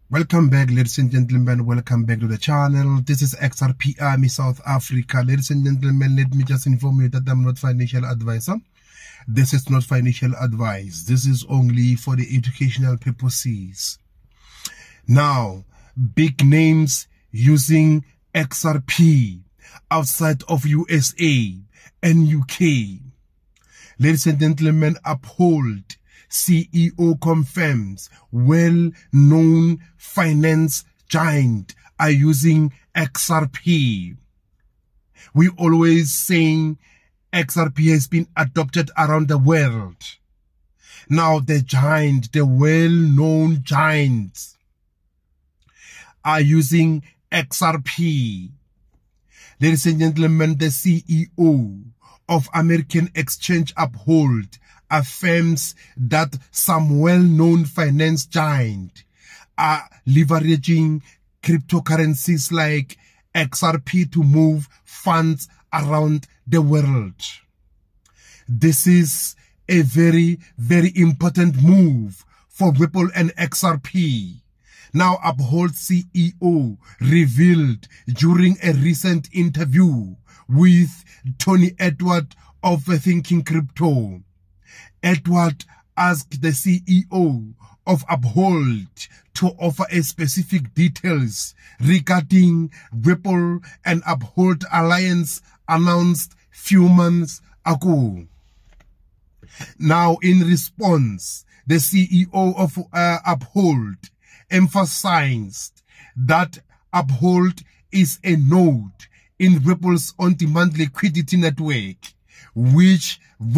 Welcome back, ladies and gentlemen. Welcome back to the channel. This is XRP Army South Africa. Ladies and gentlemen, let me just inform you that I'm not financial advisor. This is not financial advice. This is only for the educational purposes. Now, big names using XRP outside of USA and UK. Ladies and gentlemen, Uphold CEO confirms well-known finance giant are using XRP. We always saying XRP has been adopted around the world. Now the giant, the well-known giants are using XRP. Ladies and gentlemen, the CEO of American Exchange Uphold affirms that some well-known finance giants are leveraging cryptocurrencies like XRP to move funds around the world. This is a very, very important move for Ripple and XRP. Now, Uphold CEO revealed during a recent interview with Tony Edward of Thinking Crypto. Edward asked the CEO of Uphold to offer a specific details regarding Ripple and Uphold alliance announced few months ago. Now, in response, the CEO of Uphold emphasized that Uphold is a node in Ripple's on-demand liquidity network, which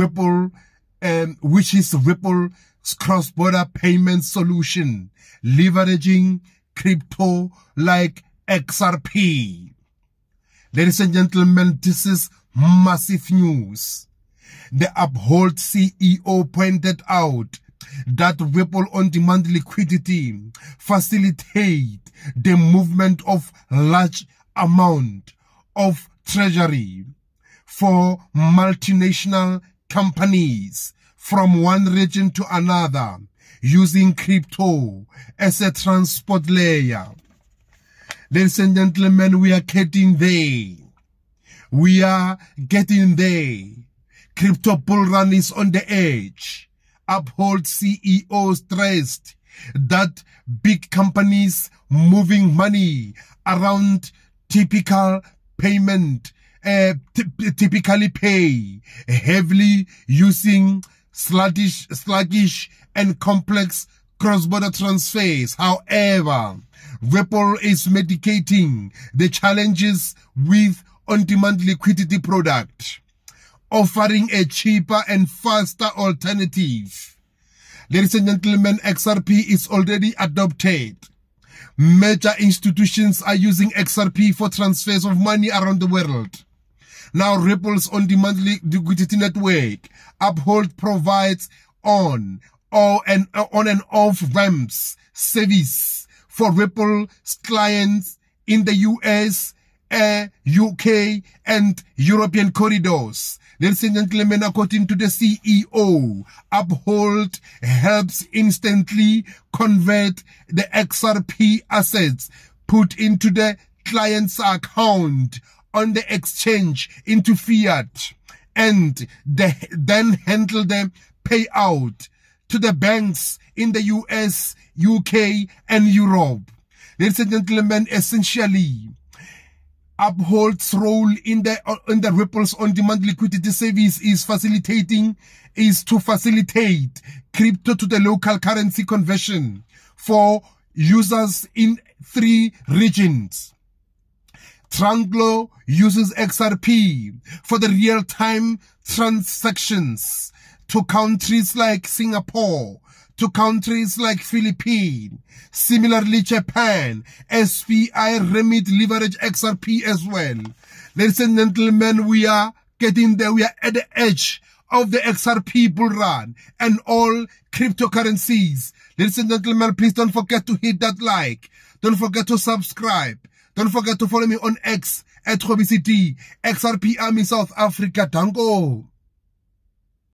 is Ripple's cross-border payment solution, leveraging crypto like XRP. Ladies and gentlemen, this is massive news. The Uphold CEO pointed out that Ripple on-demand liquidity facilitate the movement of large amount of treasury for multinational companies from one region to another using crypto as a transport layer. Ladies and gentlemen, we are getting there. We are getting there. Crypto bull run is on the edge. Uphold CEO stressed that big companies moving money around typically pay heavily using sluggish and complex cross-border transfers. However, Ripple is mitigating the challenges with on-demand liquidity product, offering a cheaper and faster alternative. Ladies and gentlemen, XRP is already adopted. Major institutions are using XRP for transfers of money around the world. Now, Ripple's on-demand liquidity network, Uphold, provides on and off ramps service for Ripple's clients in the US, UK, and European corridors. Ladies and gentlemen, according to the CEO, Uphold helps instantly convert the XRP assets put into the client's account on the exchange into fiat, and then handle the payout to the banks in the US, UK, and Europe. Ladies and gentlemen, essentially, Uphold's role in the Ripple's on-demand liquidity service is to facilitate crypto to the local currency conversion for users in 3 regions. Tranglo uses XRP for the real-time transactions to countries like Singapore, to countries like Philippines. Similarly, Japan, SPI Remit leverage XRP as well. Ladies and gentlemen, we are getting there. We are at the edge of the XRP bull run and all cryptocurrencies. Ladies and gentlemen, please don't forget to hit that like. Don't forget to subscribe. Don't forget to follow me on X at XRP Army South Africa. Danko.